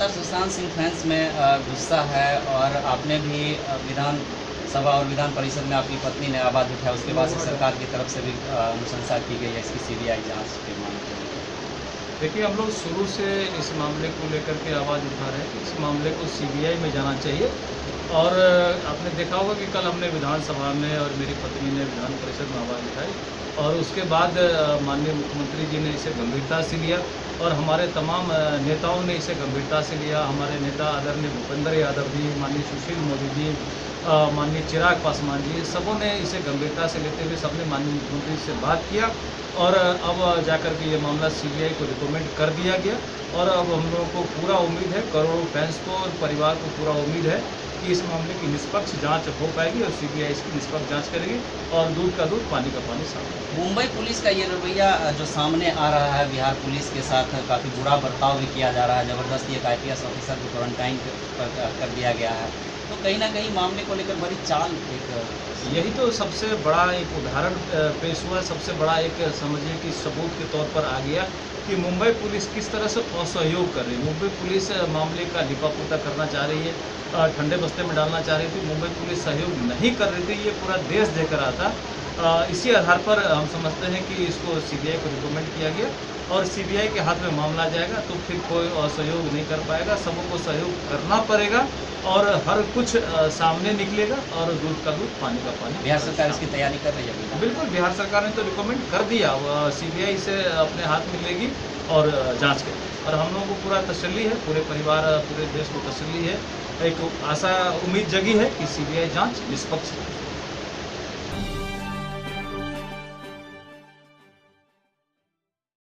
लगातार सुशांत सिंह फैंस में गुस्सा है और आपने भी विधान सभा और विधान परिषद में आपकी पत्नी ने आवाज़ उठाया, उसके बाद से सरकार की तरफ से भी अनुशंसा की गई है इसकी सीबीआई जांच के मामले में। देखिए, हम लोग शुरू से इस मामले को लेकर के आवाज़ उठा रहे हैं कि इस मामले को सीबीआई में जाना चाहिए। और आपने देखा होगा कि कल हमने विधानसभा में और मेरी पत्नी ने विधान परिषद में आवाज़ उठाई और उसके बाद माननीय मुख्यमंत्री जी ने इसे गंभीरता से लिया और हमारे तमाम नेताओं ने इसे गंभीरता से लिया। हमारे नेता आदरणीय भूपेंद्र यादव जी, माननीय सुशील मोदी जी, माननीय चिराग पासवान जी, सबों ने इसे गंभीरता से लेते हुए सबने माननीय मुख्यमंत्री से बात किया और अब जाकर के ये मामला सीबीआई को रिकमेंड कर दिया गया। और अब हम लोगों को पूरा उम्मीद है, करोड़ों फैंस को और परिवार को पूरा उम्मीद है कि इस मामले की निष्पक्ष जांच हो पाएगी और सीबीआई इसकी निष्पक्ष जांच करेगी और दूध का दूध पानी का पानी साफ। मुंबई पुलिस का ये रवैया जो सामने आ रहा है, बिहार पुलिस के साथ काफ़ी बुरा बर्ताव भी किया जा रहा है, ज़बरदस्ती एक IPS ऑफिसर को क्वारंटाइन कर दिया गया है, तो कहीं ना कहीं मामले को लेकर बड़ी चाल यही तो सबसे बड़ा एक उदाहरण पेश हुआ, सबसे बड़ा एक समझिए कि सबूत के तौर पर आ गया कि मुंबई पुलिस किस तरह से असहयोग कर रही है। मुंबई पुलिस मामले का लिपापोता करना चाह रही है, ठंडे बस्ते में डालना चाह रही थी। मुंबई पुलिस सहयोग नहीं कर रही थी, ये पूरा देश देख रहा था। इसी आधार पर हम समझते हैं कि इसको सीबीआई को रिकमेंड किया गया और सीबीआई के हाथ में मामला जाएगा तो फिर कोई असहयोग नहीं कर पाएगा, सबों को सहयोग करना पड़ेगा और हर कुछ सामने निकलेगा और दूध का दूध पानी का पानी। बिहार सरकार इसकी तैयारी कर रही है? बिल्कुल, बिहार सरकार ने तो रिकमेंड कर दिया, सीबीआई इसे अपने हाथ में लेगी और जांच करेगी और हम लोगों को पूरा तसल्ली है, पूरे परिवार पूरे देश को तसल्ली है, एक आशा उम्मीद जगी है कि सीबीआई जांच निष्पक्ष है।